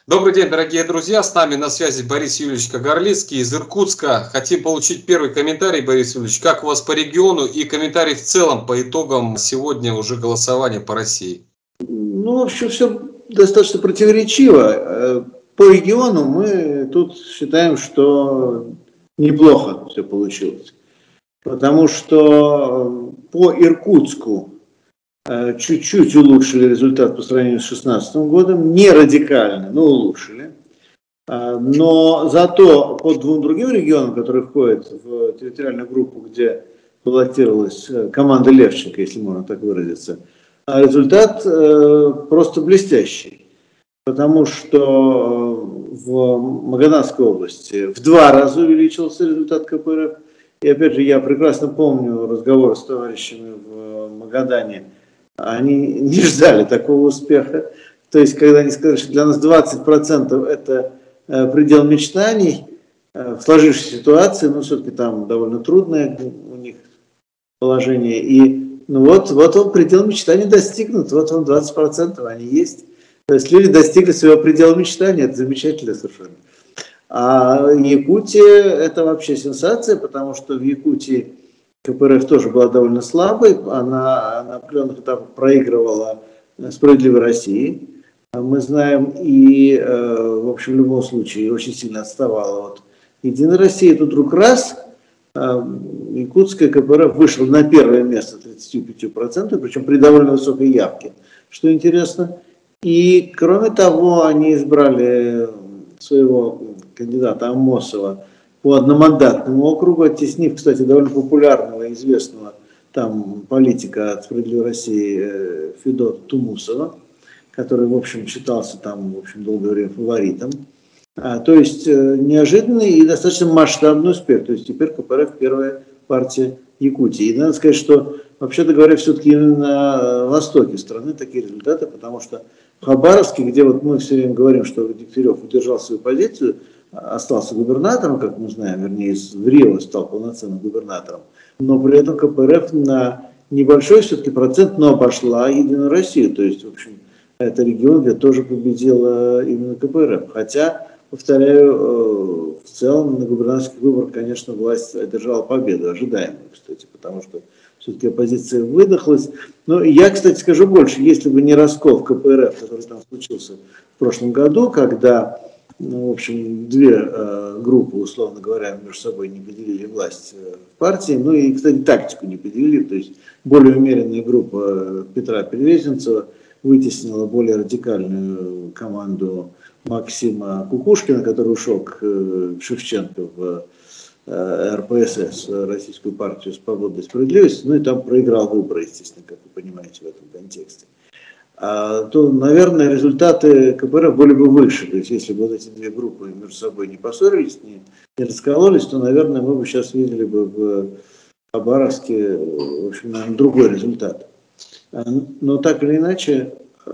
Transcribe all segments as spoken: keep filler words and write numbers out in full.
Добрый день, дорогие друзья. С нами на связи Борис Юрьевич Кагарлицкий из Иркутска. Хотим получить первый комментарий, Борис Юрьевич, как у вас по региону и комментарий в целом по итогам сегодня уже голосования по России. Ну, в общем, все достаточно противоречиво. По региону мы тут считаем, что неплохо все получилось. Потому что по Иркутску чуть-чуть улучшили результат по сравнению с две тысячи шестнадцатым годом, не радикально, но улучшили. Но зато по двум другим регионам, которые входят в территориальную группу, где баллотировалась команда Левченко, если можно так выразиться, результат просто блестящий. Потому что в Магаданской области в два раза увеличился результат КПРФ. И опять же, я прекрасно помню разговоры с товарищами в Магадане. Они не ждали такого успеха. То есть, когда они сказали, что для нас двадцать процентов это предел мечтаний, в сложившейся ситуации, но все-таки там довольно трудное у них положение. И ну вот, вот он предел мечтаний достигнут, вот он двадцать процентов, они есть. То есть люди достигли своего предела мечтаний, это замечательно совершенно. А Якутия это вообще сенсация, потому что в Якутии КПРФ тоже была довольно слабой, она на определенных этапах проигрывала «Справедливой России». Мы знаем, и, в общем, в любом случае очень сильно отставала от «Единой России». Тут вдруг раз, якутская КПРФ вышла на первое место тридцать пять процентов, причем при довольно высокой явке, что интересно. И, кроме того, они избрали своего кандидата Амосова по одномандатному округу, оттеснив, кстати, довольно популярного и известного там политика от «Справедливой России» Федота Тумусова, который, в общем, считался там, в общем, долгое время фаворитом. А, то есть неожиданный и достаточно масштабный успех. То есть теперь КПРФ первая партия Якутии. И надо сказать, что, вообще-то говоря, все-таки именно на востоке страны такие результаты, потому что в Хабаровске, где вот мы все время говорим, что Дегтярев удержал свою позицию, остался губернатором, как мы знаем, вернее, в Рио стал полноценным губернатором, но при этом КПРФ на небольшой все-таки процент, но обошла Единую Россию. То есть, в общем, это регион, где тоже победила именно КПРФ. Хотя, повторяю, в целом на губернаторских выборах, конечно, власть одержала победу, ожидаемую, кстати, потому что все-таки оппозиция выдохлась. Но я, кстати, скажу больше, если бы не раскол в КПРФ, который там случился в прошлом году, когда, ну, в общем, две э, группы, условно говоря, между собой не поделили власть в партии, ну и, кстати, тактику не поделили, то есть более умеренная группа Петра Перевезенцева вытеснила более радикальную команду Максима Кукушкина, который ушел к Шевченко в эр пэ эс эс, Российскую партию свободы и справедливости, ну и там проиграл выборы, естественно, как вы понимаете в этом контексте. А, то, наверное, результаты КПРФ были бы выше. То есть, если бы вот эти две группы между собой не поссорились, не, не раскололись, то, наверное, мы бы сейчас видели бы в Хабаровске, в общем, наверное, другой результат. Но так или иначе,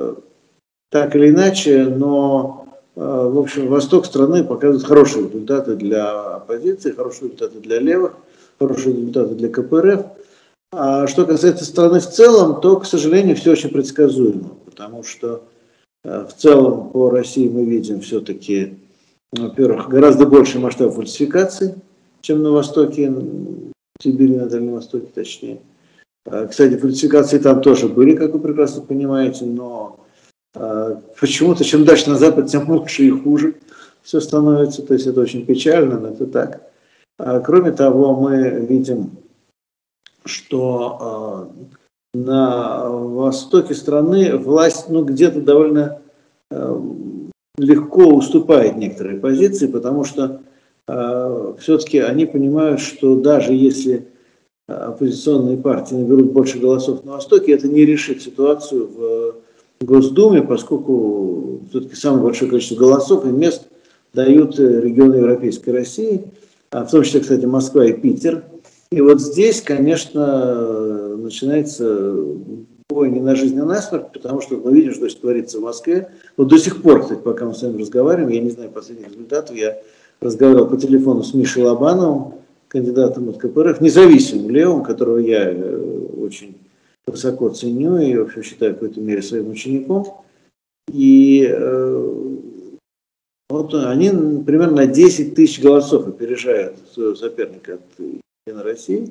так или иначе, но, в общем, восток страны показывает хорошие результаты для оппозиции, хорошие результаты для левых, хорошие результаты для КПРФ. А что касается страны в целом, то, к сожалению, все очень предсказуемо, потому что в целом по России мы видим все-таки, во-первых, гораздо больше масштаб фальсификаций, чем на Востоке, в Сибири, на Дальнем Востоке точнее. Кстати, фальсификации там тоже были, как вы прекрасно понимаете, но почему-то чем дальше на Запад, тем лучше и хуже все становится, то есть это очень печально, но это так. Кроме того, мы видим, что э, на востоке страны власть ну, где-то довольно э, легко уступает некоторые позиции, потому что э, все-таки они понимают, что даже если оппозиционные партии наберут больше голосов на Востоке, это не решит ситуацию в Госдуме, поскольку все-таки самое большое количество голосов и мест дают регионы Европейской России, в том числе, кстати, Москва и Питер. И вот здесь, конечно, начинается бой не на жизнь, а на смерть, потому что мы видим, что творится в Москве. Вот до сих пор, кстати, пока мы с вами разговариваем, я не знаю последних результатов, я разговаривал по телефону с Мишей Лобановым, кандидатом от КПРФ, независимым левым, которого я очень высоко ценю и, в общем, считаю в какой-то мере своим учеником. И вот они примерно на десять тысяч голосов опережают своего соперника от «Единой России».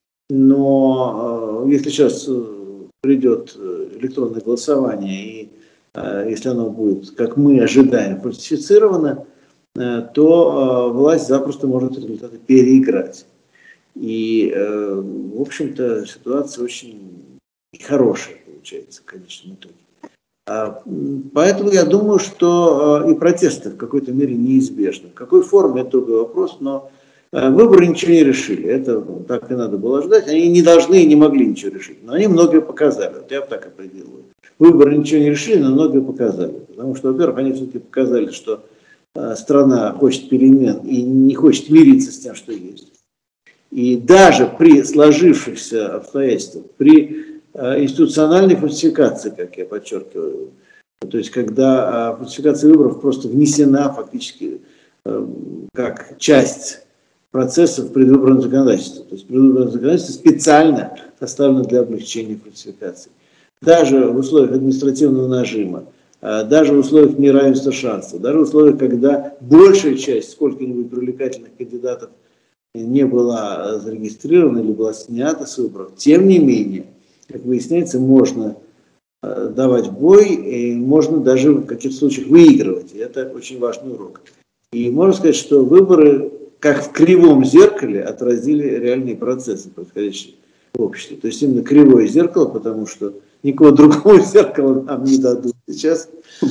Но если сейчас придет электронное голосование, и если оно будет, как мы ожидаем, фальсифицировано, то власть запросто может результаты переиграть. И, в общем-то, ситуация очень хорошая получается в конечном итоге. Поэтому я думаю, что и протесты в какой-то мере неизбежны. В какой форме – это другой вопрос, но выборы ничего не решили. Это так и надо было ждать. Они не должны и не могли ничего решить. Но они многое показали. Вот я так определил. Выборы ничего не решили, но многое показали. Потому что, во-первых, они все-таки показали, что страна хочет перемен и не хочет мириться с тем, что есть. И даже при сложившихся обстоятельствах, при институциональной фальсификации, как я подчеркиваю, то есть когда фальсификация выборов просто внесена фактически как часть процессов предвыборного законодательства. То есть предвыборное законодательство специально составлено для облегчения фальсификаций. Даже в условиях административного нажима, даже в условиях неравенства шансов, даже в условиях, когда большая часть сколько-нибудь привлекательных кандидатов не была зарегистрирована или была снята с выборов, тем не менее, как выясняется, можно давать бой, и можно даже в каких-то случаях выигрывать. И это очень важный урок. И можно сказать, что выборы, как в кривом зеркале, отразили реальные процессы, происходящие в обществе. То есть именно кривое зеркало, потому что никакого другого зеркала нам не дадут сейчас.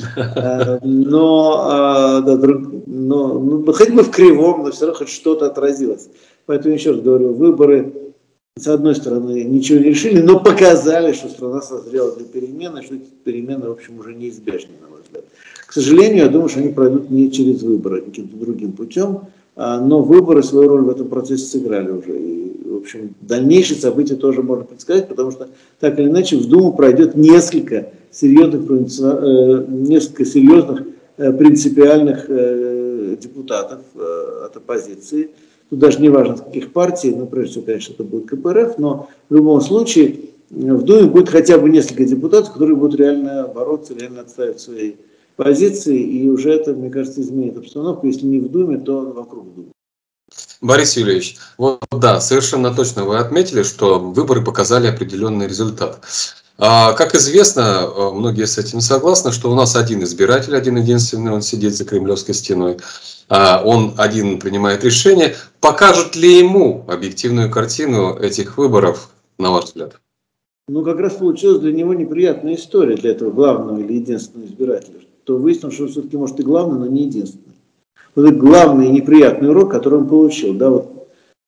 Но, да, но, но хоть бы в кривом, но все равно хоть что-то отразилось. Поэтому еще раз говорю, выборы, с одной стороны, ничего не решили, но показали, что страна созрела для перемен, и что эти перемены, в общем, уже неизбежны, на мой взгляд. К сожалению, я думаю, что они пройдут не через выборы, а каким-то другим путем, но выборы свою роль в этом процессе сыграли уже. И, в общем, дальнейшие события тоже можно предсказать, потому что, так или иначе, в Думу пройдет несколько серьезных, несколько серьезных принципиальных депутатов от оппозиции. Тут даже не важно, с каких партий, но прежде всего, конечно, это будет ка пэ эр эф, но в любом случае в Думе будет хотя бы несколько депутатов, которые будут реально бороться, реально отставить свои позиции, и уже это, мне кажется, изменит обстановку, если не в Думе, то вокруг Думы. Борис Юрьевич, вот да, совершенно точно вы отметили, что выборы показали определенный результат. А, как известно, многие с этим согласны, что у нас один избиратель, один единственный, он сидит за Кремлевской стеной, а, он один принимает решения. Покажут ли ему объективную картину этих выборов, на ваш взгляд? Ну, как раз получилась для него неприятная история, для этого главного или единственного избирателя. То выяснилось, что все-таки может и главный, но не единственный. Вот это главный и неприятный урок, который он получил. Да, вот,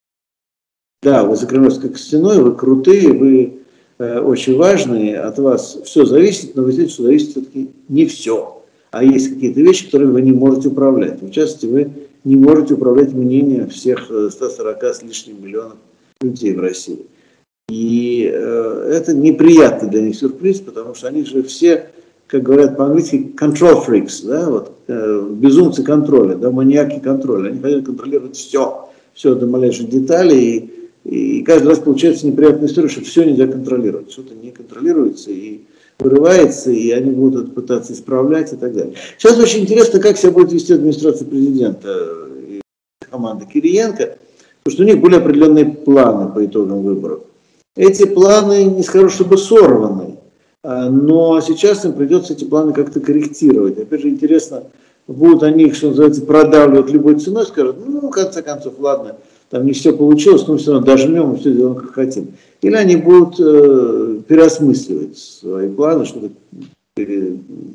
да, вы за Кремлевской стеной, вы крутые, вы э, очень важные, от вас все зависит, но вы знаете, что зависит все-таки не все. А есть какие-то вещи, которые вы не можете управлять. В частности, вы не можете управлять мнением всех ста сорока с лишним миллионов людей в России. И э, это неприятный для них сюрприз, потому что они же все, как говорят по-английски, control freaks, да, вот, э, безумцы контроля, да, маньяки контроля. Они хотят контролировать все, все до малейших деталей. И, и каждый раз получается неприятная история, что все нельзя контролировать. Что-то не контролируется и вырывается, и они будут это пытаться исправлять и так далее. Сейчас очень интересно, как себя будет вести администрация президента и команда Кириенко, потому что у них были определенные планы по итогам выборов. Эти планы, не скажу, чтобы сорваны, но сейчас им придется эти планы как-то корректировать. Опять же, интересно, будут они их, что называется, продавливать любой ценой, скажут, ну, в конце концов, ладно, там не все получилось, но все равно дожмем и все делаем, как хотим. Или они будут э, переосмысливать свои планы, что-то пере,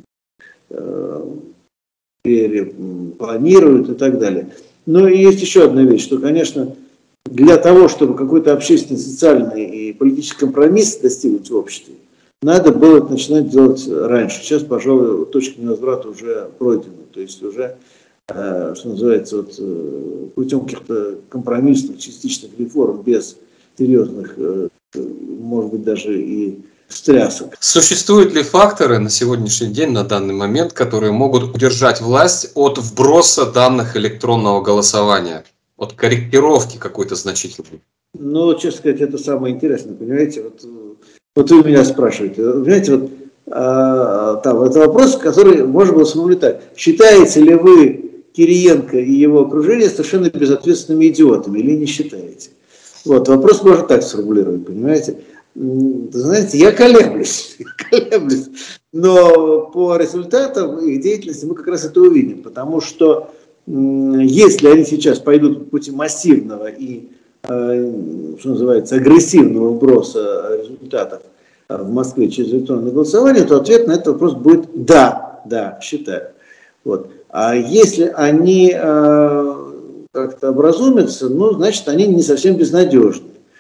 э, перепланируют и так далее. Но и есть еще одна вещь, что, конечно, для того, чтобы какой-то общественный, социальный и политический компромисс достигнуть в обществе, надо было это начинать делать раньше. Сейчас, пожалуй, точка невозврата уже пройдена. То есть уже, э, что называется, вот, э, путем каких-то компромиссных, частичных реформ, без серьезных, э, может быть, даже и встрясок. Существуют ли факторы на сегодняшний день, на данный момент, которые могут удержать власть от вброса данных электронного голосования? От корректировки какой-то значительной? Ну, честно сказать, это самое интересное, понимаете? Вот, вот вы меня спрашиваете. Понимаете, вот, а, там, это вопрос, который можно было сформулировать так. Считаете ли вы Кириенко и его окружение совершенно безответственными идиотами, или не считаете? Вот, вопрос можно так сформулировать, понимаете? Знаете, я колеблюсь, колеблюсь, но по результатам их деятельности мы как раз это увидим, потому что если они сейчас пойдут по пути массивного и, что называется, агрессивного вброса результатов в Москве через электронное голосование, то ответ на этот вопрос будет «да», «да», считаю. Вот. А если они э, как-то образумятся, ну, значит, они не совсем безнадежны.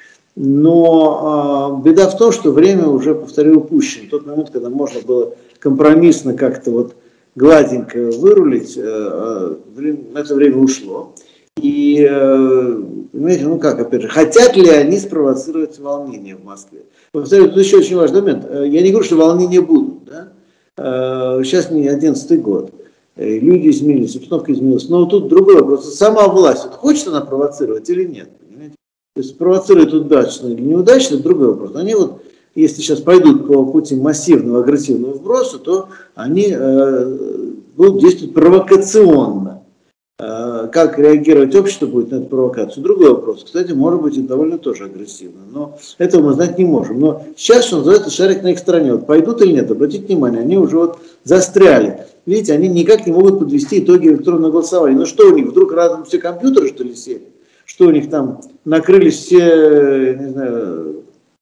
Но э, беда в том, что время уже, повторю, упущено. В тот момент, когда можно было компромиссно как-то вот гладенько вырулить, э, э, это время ушло. И, э, понимаете, ну как, опять же, хотят ли они спровоцировать волнение в Москве? Повторю, тут еще очень важный момент. Я не говорю, что волнения будут. Да? Э, сейчас не одиннадцатый год. Люди изменились, обстановка изменилась. Но тут другой вопрос. Сама власть, вот хочет она провоцировать или нет? Понимаете? То есть провоцирует удачно или неудачно, это другой вопрос. Они вот, если сейчас пойдут по пути массивного агрессивного вброса, то они э, будут действовать провокационно. Э, как реагировать общество будет на эту провокацию? Другой вопрос. Кстати, может быть и довольно тоже агрессивно. Но этого мы знать не можем. Но сейчас, что называется, шарик на их стороне. Вот пойдут или нет, обратите внимание, они уже вот застряли. Видите, они никак не могут подвести итоги электронного голосования. Ну что у них, вдруг разом все компьютеры, что ли, сели? Что у них там, накрылись все, не знаю,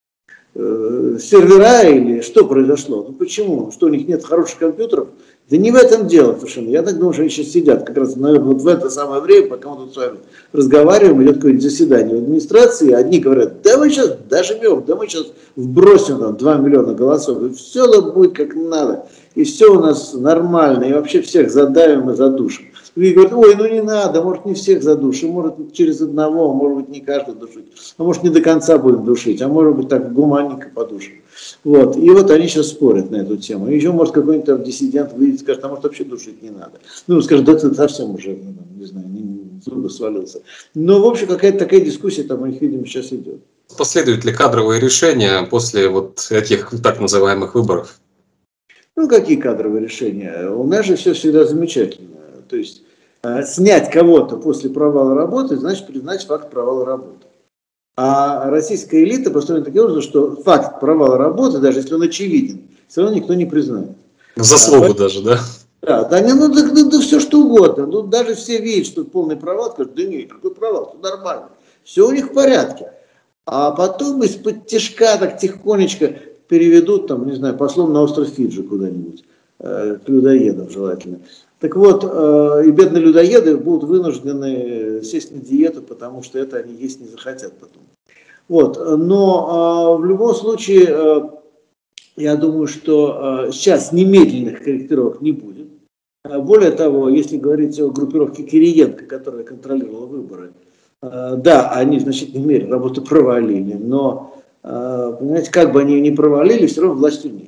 э, сервера или что произошло? Ну почему? Что у них нет хороших компьютеров? Да не в этом дело совершенно. Я так думаю, что они сейчас сидят как раз, наверное, вот в это самое время, пока мы тут с вами разговариваем, идет какое-нибудь заседание в администрации, одни говорят, да мы сейчас дожмем, да мы сейчас вбросим там два миллиона голосов, и все будет как надо, и все у нас нормально, и вообще всех задавим и задушим. И говорят, ой, ну не надо, может не всех задушим, может через одного, может быть не каждого душить, а может не до конца будем душить, а может быть так гуманненько подушим. Вот. И вот они сейчас спорят на эту тему. И еще может какой-нибудь там диссидент выйдет и скажет, а может вообще душить не надо. Ну, скажет, да ты совсем уже, ну, не знаю, с дуба свалился. Но, в общем, какая-то такая дискуссия там у них, видимо, сейчас идет. Последуют ли кадровые решения после вот этих так называемых выборов? Ну, какие кадровые решения? У нас же все всегда замечательно. То есть, снять кого-то после провала работы, значит признать факт провала работы. А российская элита построена таким образом, что факт провала работы, даже если он очевиден, все равно никто не признает. Заслугу а, даже, да? Да, да, не, ну, да, да, да все что угодно. Ну, даже все видят, что полный провал, скажут, да нет, какой провал, все нормально. Все у них в порядке. А потом из-под тишка так тихонечко переведут, там, не знаю, послом на остров Фиджи куда-нибудь, э, к людоедам желательно. Так вот, э, и бедные людоеды будут вынуждены сесть на диету, потому что это они есть не захотят потом. Вот. Но э, в любом случае, э, я думаю, что э, сейчас немедленных корректировок не будет. Э, более того, если говорить о группировке Кириенко, которая контролировала выборы, э, да, они в значительной мере работу провалили, но, э, понимаете, как бы они ни провалили, все равно власть у них.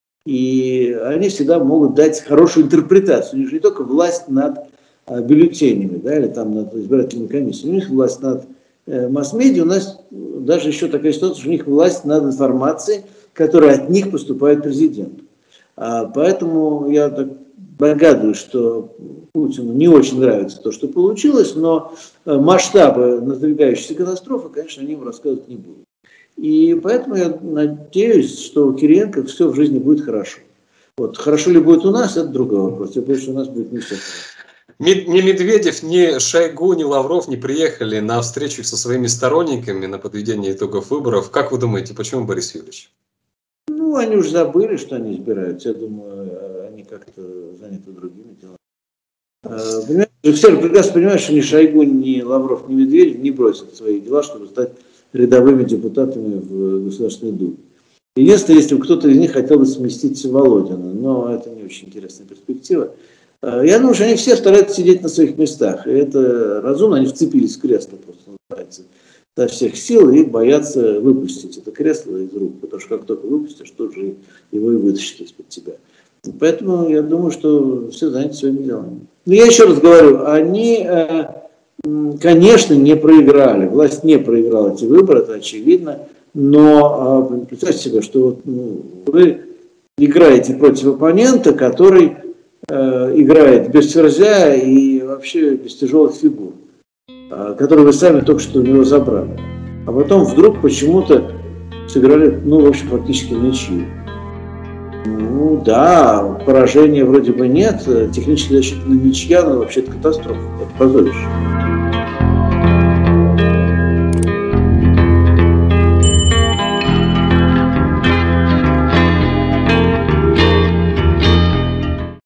И они всегда могут дать хорошую интерпретацию. У них же не только власть над а, бюллетенями, да, или там над избирательными комиссиями, у них власть над э, масс-медиа, у нас даже еще такая ситуация, что у них власть над информацией, которая от них поступает президенту. А, поэтому я так догадываюсь, что Путину не очень нравится то, что получилось, но масштабы надвигающейся катастрофы, конечно, они ему рассказывать не будут. И поэтому я надеюсь, что у Кириенко все в жизни будет хорошо. Вот. Хорошо ли будет у нас, это другой вопрос. Я боюсь, что у нас будет не все хорошо. Ни Медведев, ни Шойгу, ни Лавров не приехали на встречу со своими сторонниками на подведение итогов выборов. Как вы думаете, почему, Борис Юрьевич? Ну, они уже забыли, что они избираются. Я думаю, они как-то заняты другими делами. Все прекрасно понимают, что ни Шойгу, ни Лавров, ни Медведев не бросят свои дела, чтобы стать рядовыми депутатами в Государственной Думе. Единственное, если бы кто-то из них хотел бы сместить Володина, но это не очень интересная перспектива. Я думаю, что они все стараются сидеть на своих местах. И это разумно, они вцепились в кресло просто, называется, до всех сил и боятся выпустить это кресло из рук, потому что как только выпустишь, тут же его и вытащат из-под тебя. Поэтому я думаю, что все заняты своими делами. Но я еще раз говорю, они... Конечно, не проиграли, власть не проиграла эти выборы, это очевидно, но представьте себе, что вот, ну, вы играете против оппонента, который э, играет без ферзя и вообще без тяжелых фигур, которые вы сами только что у него забрали. А потом вдруг почему-то сыграли, ну, в общем, фактически ничью. Ну, да, поражения вроде бы нет, технически засчитана ничья, но вообще это катастрофа, это позорище.